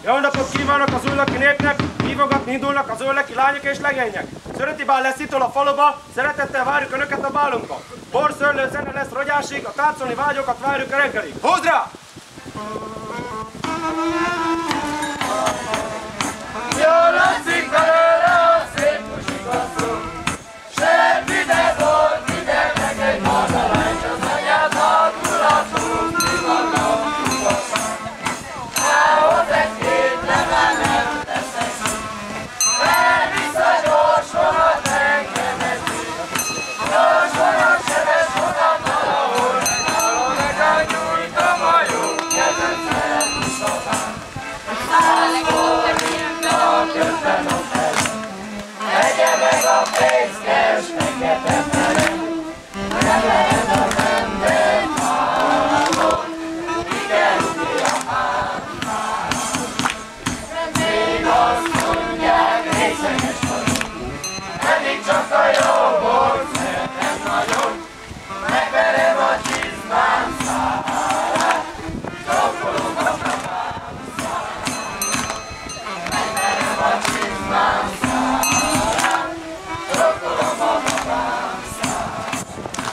Jó napot kívánok az újlaki népnek, hívogatni indulnak az újlaki lányok és legények. Szöröti bál lesz itt a faluba, szeretettel várjuk Önöket a bálunkba. Borszörlő zene lesz rogyásig, a táncolni vágyokat várjuk a reggelig. Húzd rá! Jól látszik belőle a szép musikasszony, semmi de volt, ide meg egy margalány, az anyád hangulatunk, mi magam tudatom. Ához egy-két leván nem teszek, elvisz a gyors vonat engem esik. Gyors vonat, sebes vonat, valahol megállom, meganyújtom a jó kezem szervuszapám. Közben a fel, egye meg a fészkes, fekete felem, remeled az ember hálón, igen, a hálón. Még azt mondják, részeges vagyok, eddig csak a jó bort szeretem nagyon, megverem a csizmám szárát, csókolom a kapám szárát. Megverem a csizmám szárát, csókolom a kapám szárát.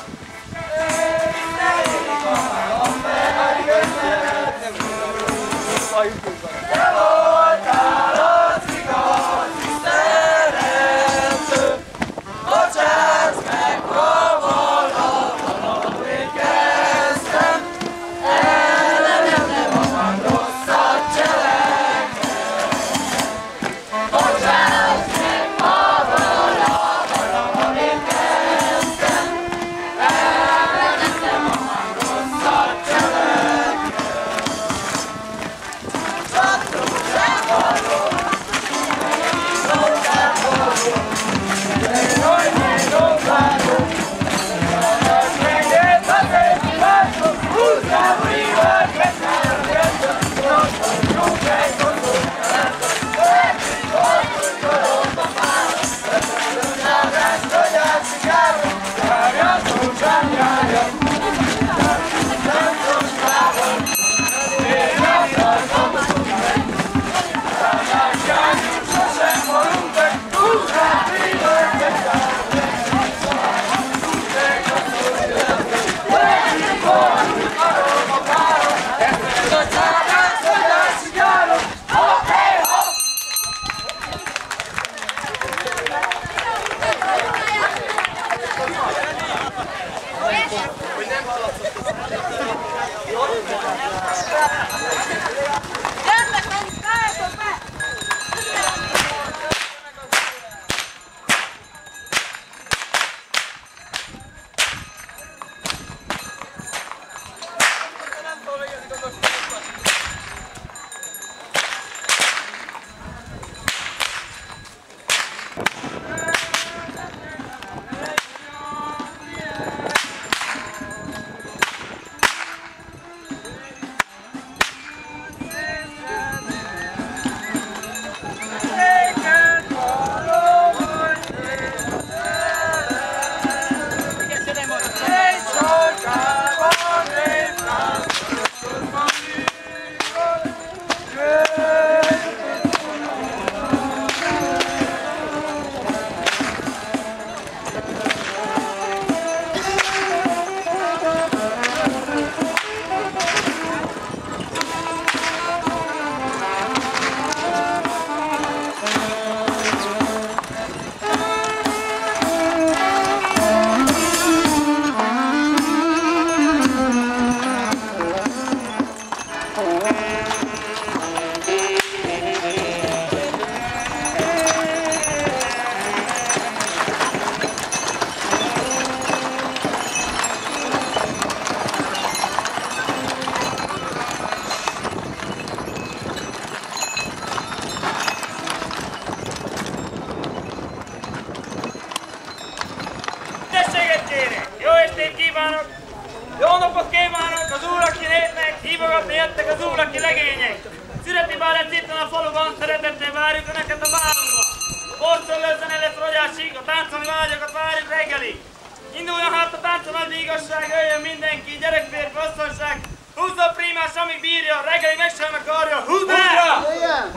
Érik a halom meg, te voltál az igazi szerető, bocsáss meg, ha valahol én kezdtem, ellenem magam rosszat cselekedtem. Bocsáss meg, ha valahol én kezdtem, ellenem magam rosszat cselekedtem. Csattogság hallom, megint is rosszát hallom, jaj, még dobálom, az megért az egy látom, húzzám újra, kezdtem, rosszat, jó fejtozom, ellátom, dolgozom a párat, összeállás, rogyás, sikárom, járját, szócsán, járját, nem szócsában, én akartam, rájátjányunk, sosem halunk meg, húzzám újra, kezdtem, Jó napot kívánok az úrlaki népnek, hívogatni jöttek az úrlaki legények. Szüreti bál lesz itt a faluban, szeretettel várjuk Önöket a bálunkba. Borszörlő zene lesz rogyásig, a táncolni vágyakat várjuk reggelig. Induljon hát a táncon az igazság, jöjjön mindenki, gyerek, férfi, asszonyság. Húzza a prímás, amíg bírja, reggelig meg sem akarja. Húzd el!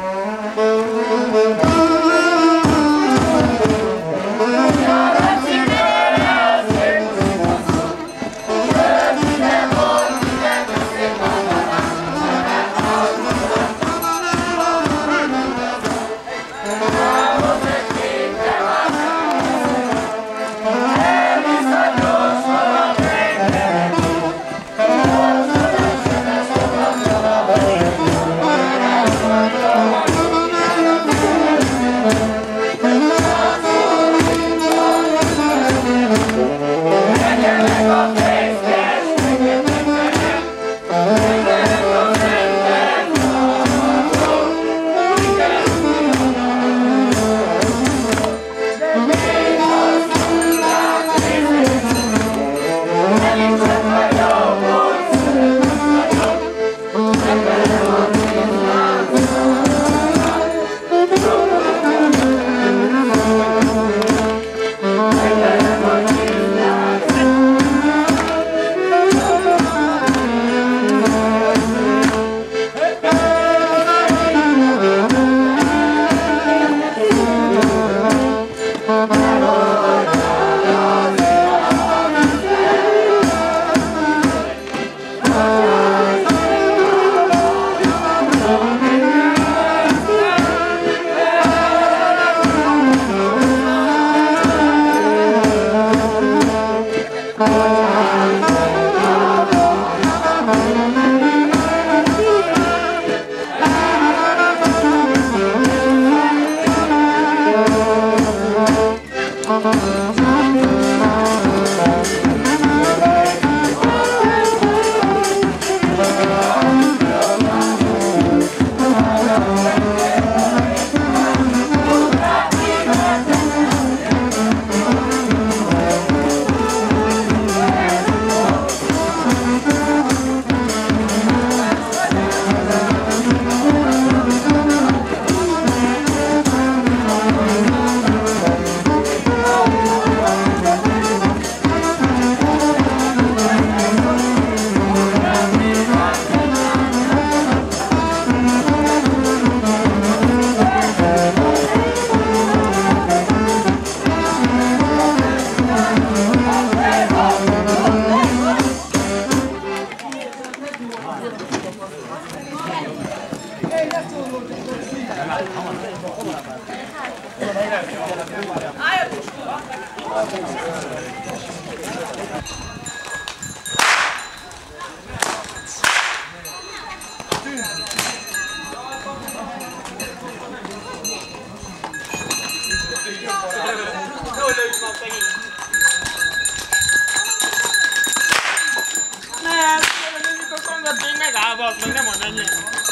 Nem mond ennyi.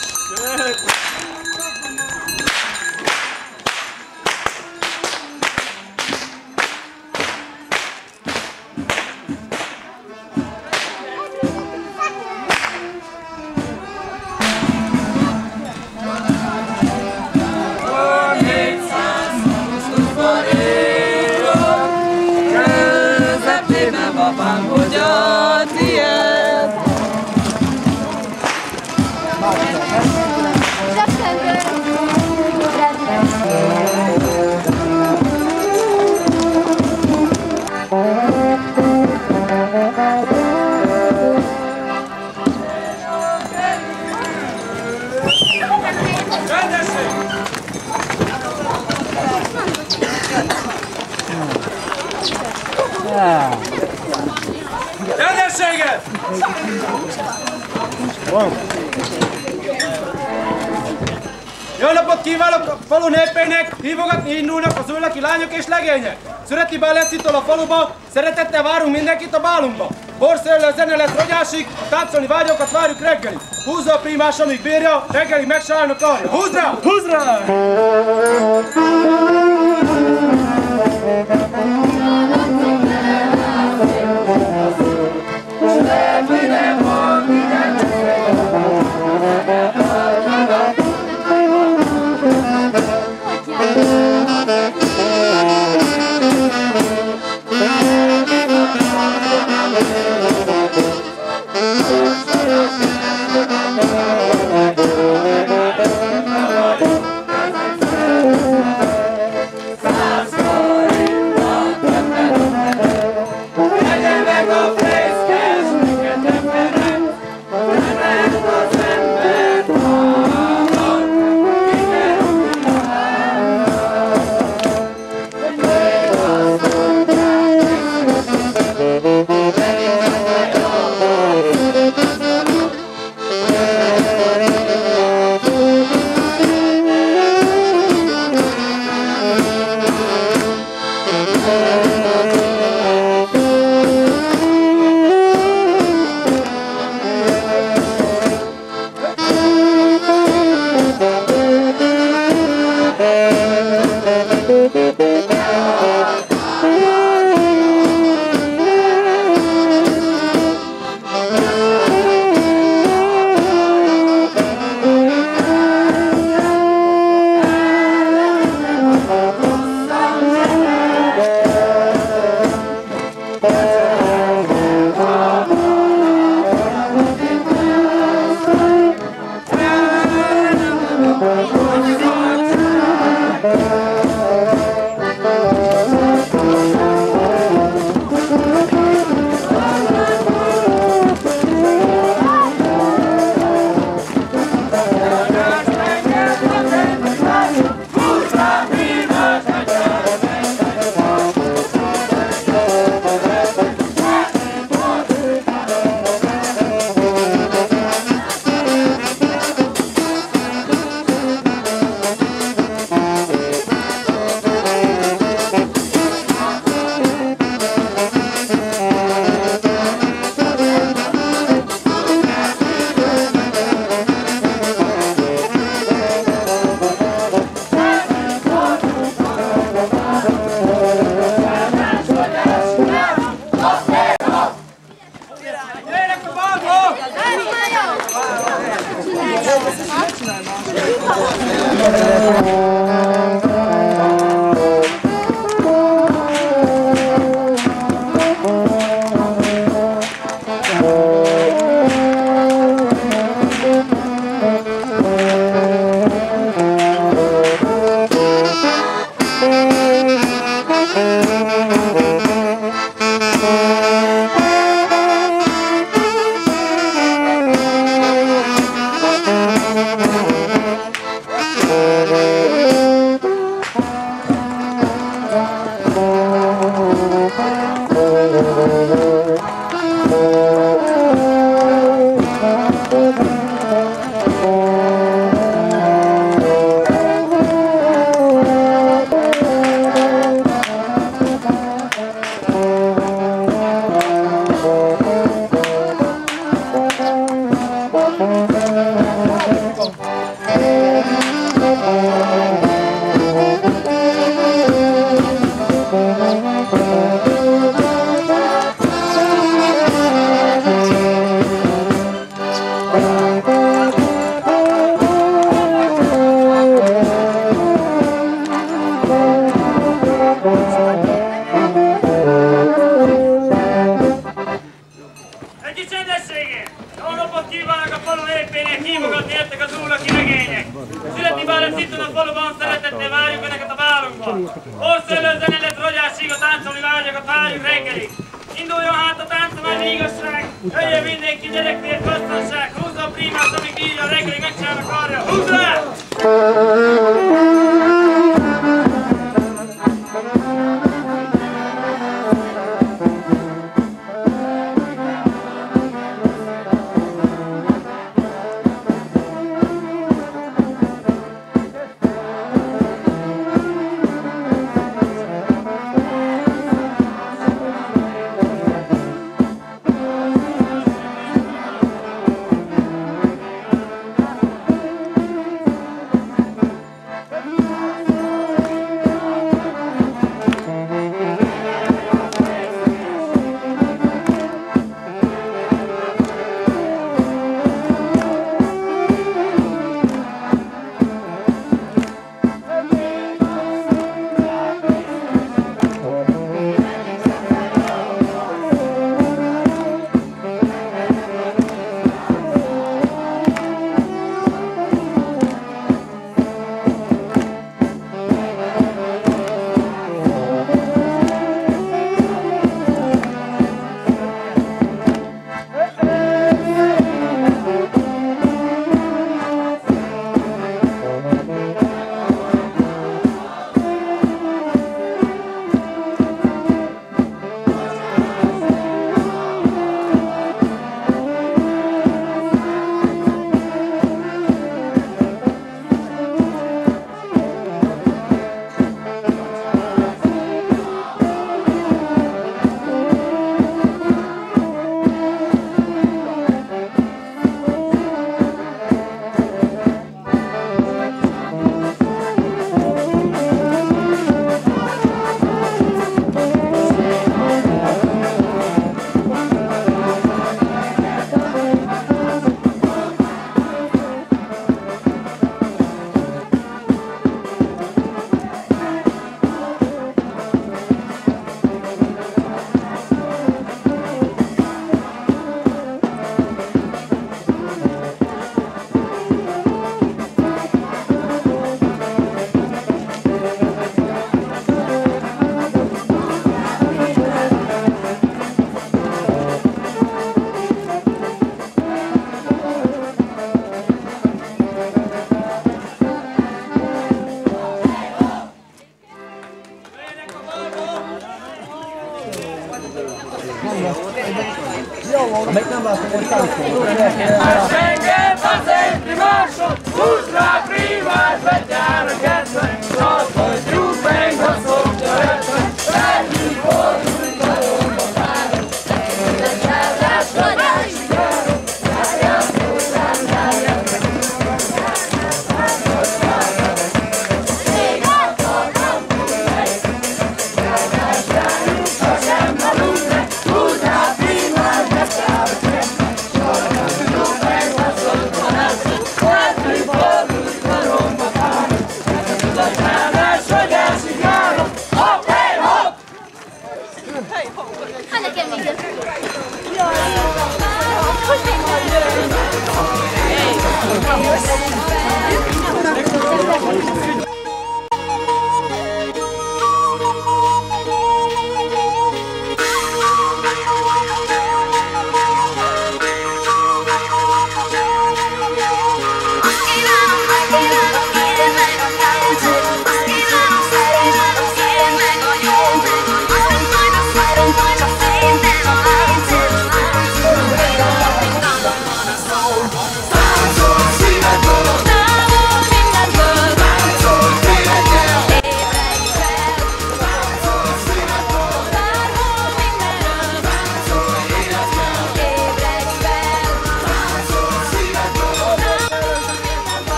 Rendességet! Jó napot kívánok a falu népének! Hívogatni indulnak az újlaki lányok és legények! Szüreti Báleszitől a faluba, szeretettel várunk mindenkit a bálunkba! Borszőlő zene lesz rogyásig, a táncolni vágyókat várjuk reggelig! Húzza a primás, amíg bírja, reggelig meg se állnak arra! Húzd rá! Húzd rá!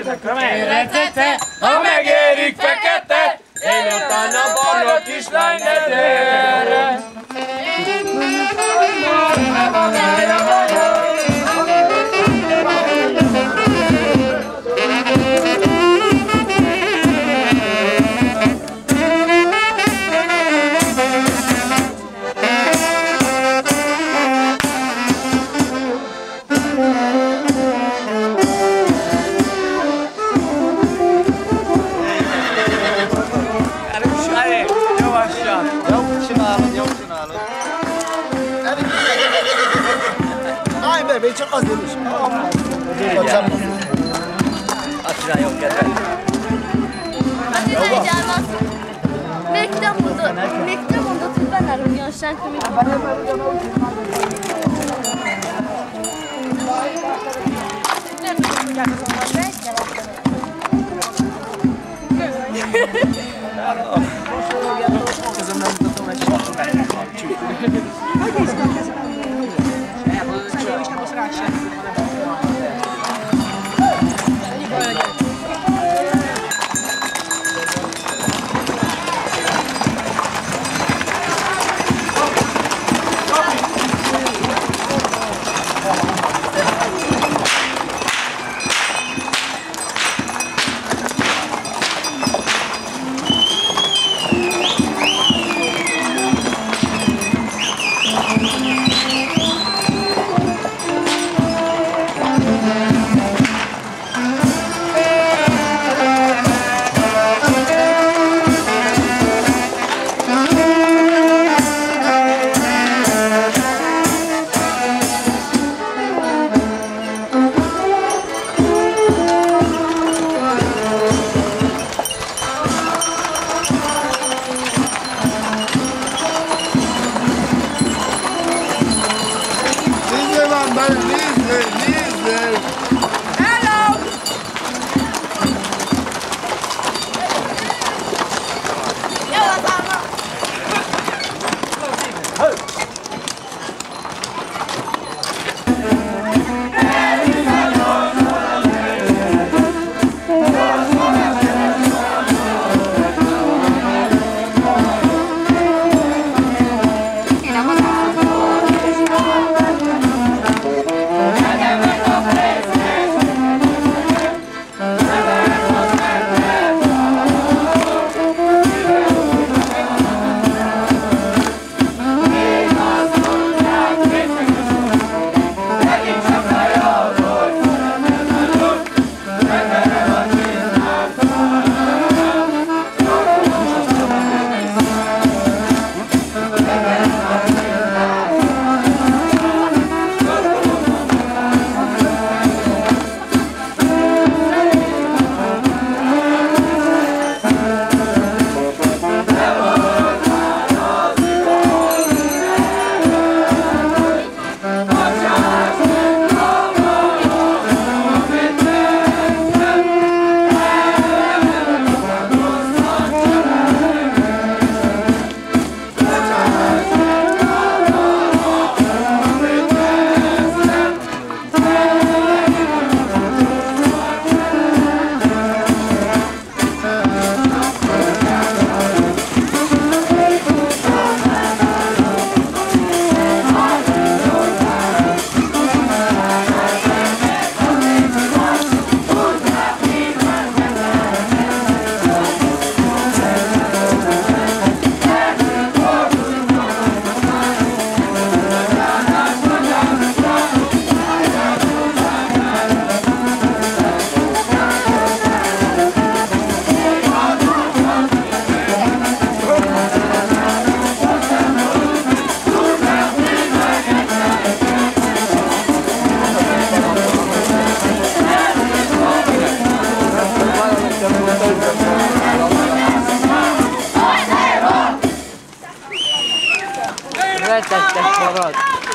Éjszaka megrecete, ha megérik fekete, én utána barna kislány ne gyere. Még csak azért is. Azt csináljon kedvet. Még te mondod, hogy benne rúgjon senki, mit Közben nem mutatom egy Rettetes marad.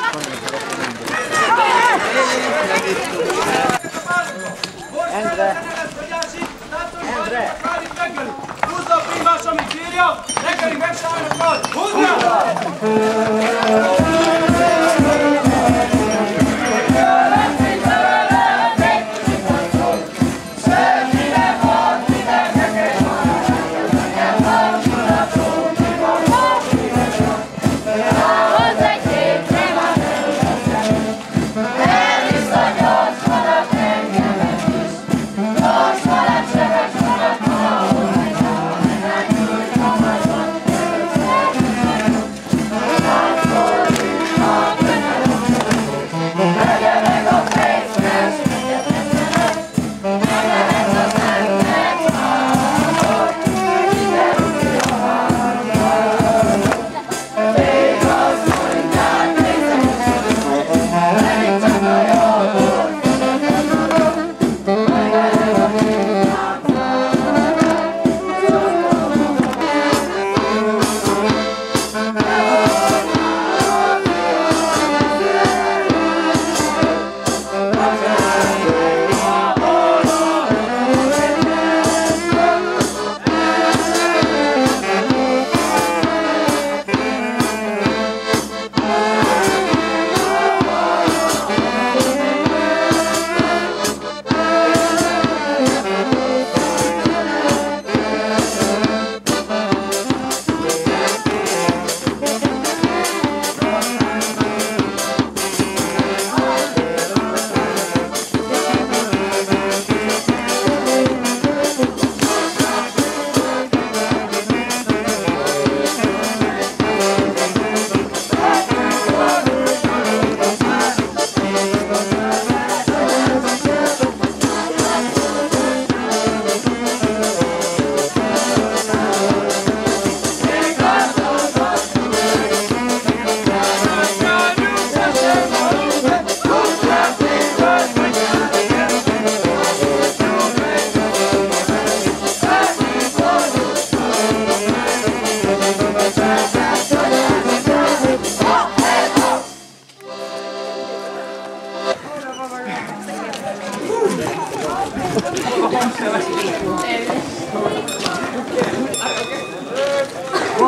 Endre! Endre! Húzza a primás, amit írja, nekünk megsállnak majd! Húzza! Szent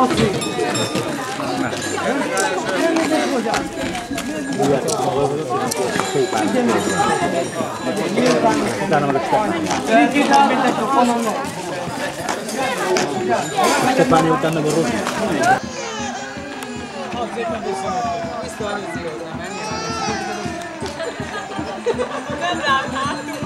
Stefani utána meg a rossz. Nem láthattuk.